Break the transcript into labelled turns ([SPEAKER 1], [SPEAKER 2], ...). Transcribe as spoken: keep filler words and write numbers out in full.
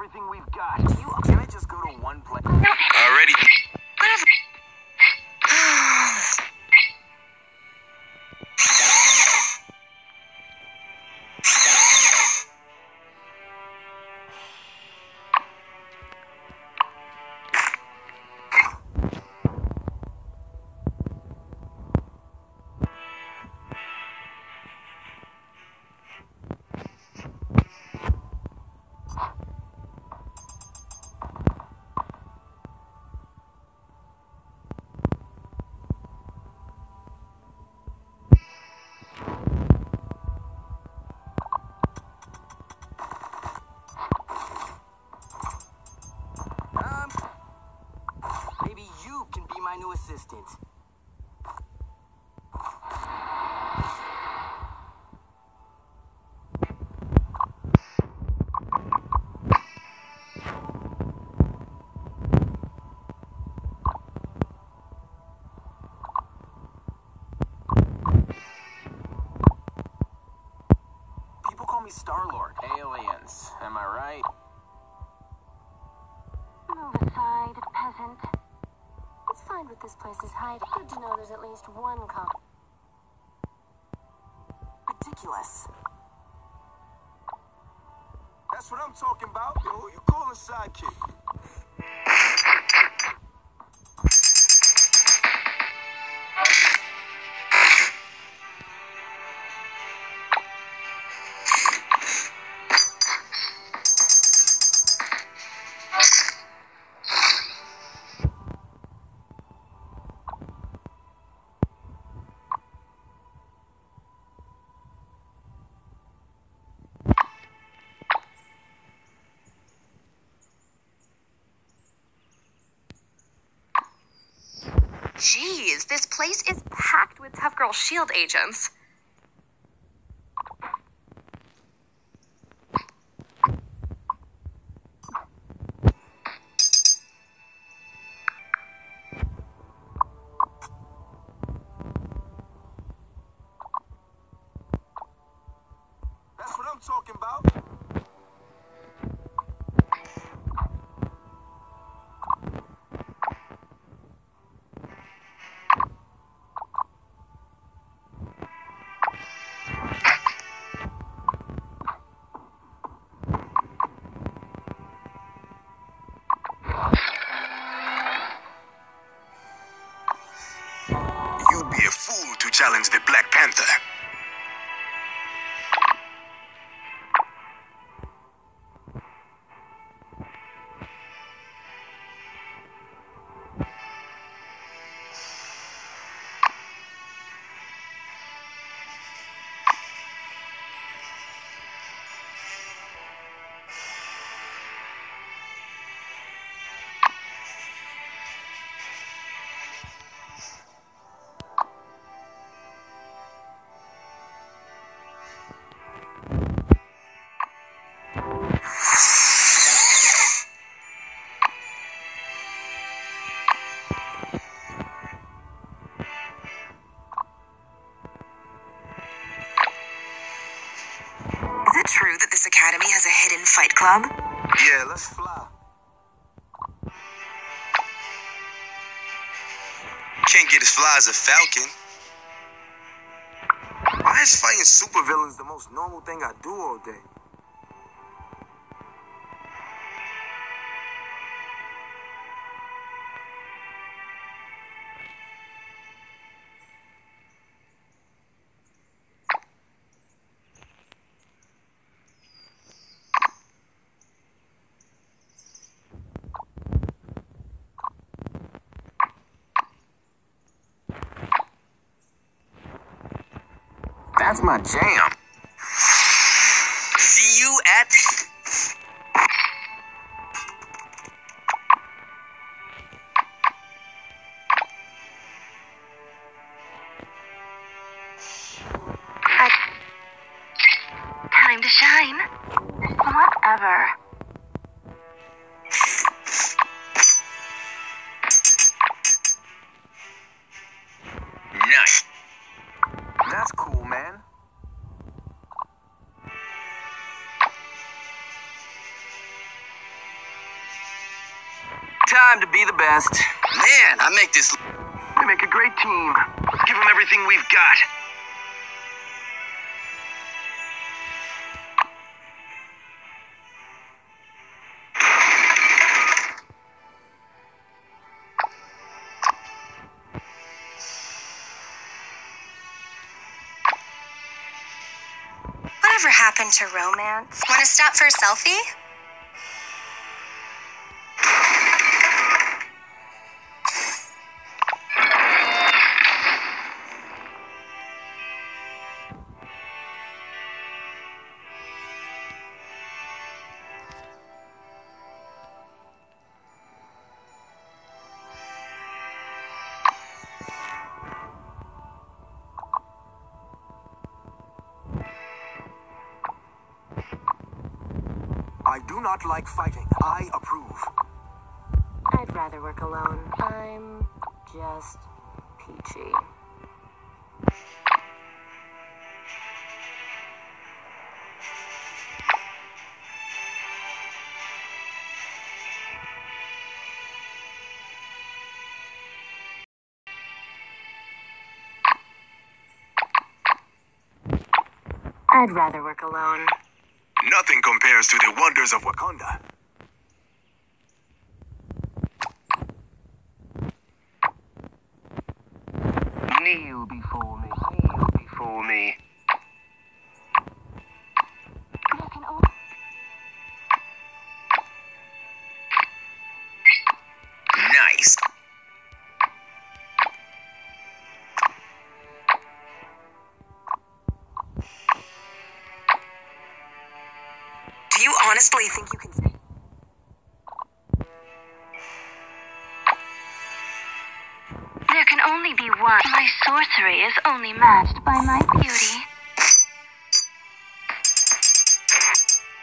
[SPEAKER 1] everything we've got. You, can I just go to one place?
[SPEAKER 2] Already.
[SPEAKER 3] Whatever.
[SPEAKER 1] My new assistant. People call me Star-Lord. Aliens, am I right?
[SPEAKER 4] Move aside, peasant. Let's find what this place is hiding. Good to know there's at least one cop.
[SPEAKER 1] Ridiculous. That's what I'm talking about. Yo, who you calling sidekick?
[SPEAKER 3] Jeez, this place is packed with tough girl S H I E L D agents.
[SPEAKER 1] That's what I'm talking about.
[SPEAKER 2] You'd be a fool to challenge the Black Panther.
[SPEAKER 3] Is it true that this academy has a hidden fight club?
[SPEAKER 1] Yeah, let's fly.
[SPEAKER 2] Can't get as fly as a falcon.
[SPEAKER 1] Why is fighting supervillains the most normal thing I do all day? That's my jam.
[SPEAKER 2] See you at...
[SPEAKER 4] I... Time to shine. Whatever.
[SPEAKER 2] Nice.
[SPEAKER 1] That's cool, man. time to be the best.
[SPEAKER 2] Man, I make this...
[SPEAKER 5] We make a great team. Let's give them everything we've got.
[SPEAKER 3] Whatever happened to romance? Want to stop for a selfie?
[SPEAKER 1] I do not like fighting. I approve.
[SPEAKER 4] I'd rather work alone. I'm just peachy. I'd rather work alone.
[SPEAKER 2] Nothing compares to the wonders of Wakanda.
[SPEAKER 5] Kneel before me. Kneel before me.
[SPEAKER 4] There can only...
[SPEAKER 2] Nice.
[SPEAKER 3] Do you honestly think you can...
[SPEAKER 4] There can only be one. My sorcery is only matched by my beauty.